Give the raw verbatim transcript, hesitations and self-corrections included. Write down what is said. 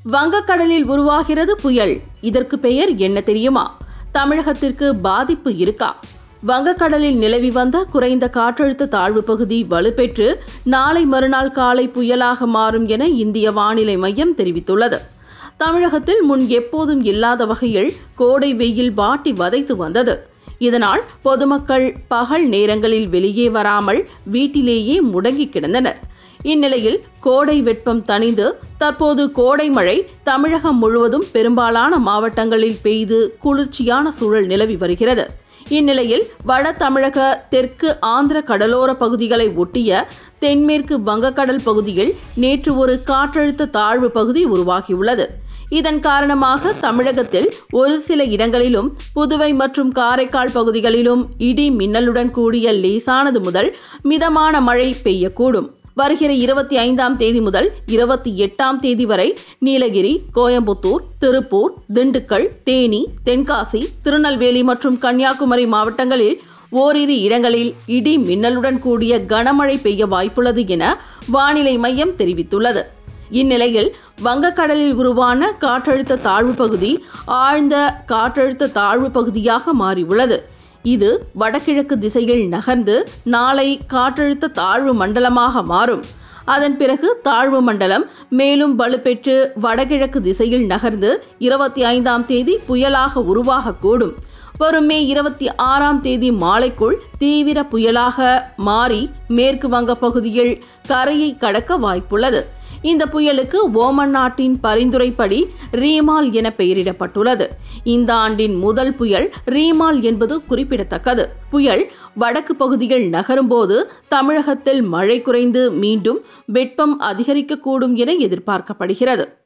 வங்கக்கடலில் உருவாகிறது புயல். இதற்கு பெயர் என்ன தெரியுமா? தமிழகத்திற்கு பாதிப்பு இருக்கா? வங்கக்கடலில் நிலவி வந்த குறைந்த காற்றழுத்த தாழ்வு பகுதி வலுப்பெற்று நாளை மறுநாள் காலை புயலாக மாறும் என இந்திய வானிலை மையம் தெரிவித்துள்ளது. தமிழகத்தில் முன் எப்போதும் இல்லாத வகையில் கோடை வெயில் வாட்டி வதைத்து வந்தது. இதனால் பொதுமக்கள் பகல் நேரங்களில் வெளியே வராமல் வீட்டிலேயே முடங்கி கிடந்தனர். இந்நிலையில் கோடை வெப்பம் தணிந்து தற்போது கோடை மழை தமிழகம் முழுவதும் பெரும்பாலான மாவட்டங்களில் பெய்து குளிர்ச்சியான சூழல் நிலவி வருகிறது. இந்நிலையில் வட தமிழக தெற்கு ஆந்திர கடலோர பகுதிகளை ஒட்டிய தென்மேற்கு வங்கக்கடல் பகுதியில் நேற்று ஒரு காற்றழுத்த தாழ்வு பகுதி உருவாகியுள்ளது. இதன் காரணமாக தமிழகத்தில் ஒரு சில இடங்களிலும் புதுவை மற்றும் காரைக்கால் பகுதிகளிலும் இடி மின்னலுடன் கூடிய லேசானது முதல் மிதமான மழை பெய்யக்கூடும். வருகிற இருபத்தி ஐந்தாம் தேதி முதல் இருபத்தி எட்டாம் தேதி வரை நீலகிரி, கோயம்புத்தூர், திருப்பூர், திண்டுக்கல், தேனி, தென்காசி, திருநெல்வேலி மற்றும் கன்னியாகுமரி மாவட்டங்களில் ஓரிரு இடங்களில் இடி மின்னலுடன் கூடிய கனமழை பெய்ய வாய்ப்புள்ளது என வானிலை மையம் தெரிவித்துள்ளது. இந்நிலையில் வங்கக்கடலில் உருவான காற்றழுத்த தாழ்வு பகுதி ஆழ்ந்த காற்றழுத்த தாழ்வு பகுதியாக மாறியுள்ளது. இது வடகிழக்கு திசையில் நகர்ந்து நாளை காற்றழுத்த தாழ்வு மண்டலமாக மாறும். அதன் பிறகு தாழ்வு மண்டலம் மேலும் வலுப்பெற்று வடகிழக்கு திசையில் நகர்ந்து இருபத்தி ஐந்தாம் தேதி புயலாக உருவாகக்கூடும். வரும் மே இருபத்தி ஆறாம் தேதி மாலைக்குள் தீவிர புயலாக மாறி மேற்கு வங்க பகுதியில் கரையை கடக்க வாய்ப்புள்ளது. இந்த புயலுக்கு ஓமன் நாட்டின் பரிந்துரைப்படி ரீமால் என பெயரிடப்பட்டுள்ளது. இந்த ஆண்டின் முதல் புயல் ரீமால் என்பது குறிப்பிடத்தக்கது. புயல் வடக்கு பகுதியில் நகரும்போது தமிழகத்தில் மழை குறைந்து மீண்டும் வெப்பம் அதிகரிக்கக்கூடும் என எதிர்பார்க்கப்படுகிறது.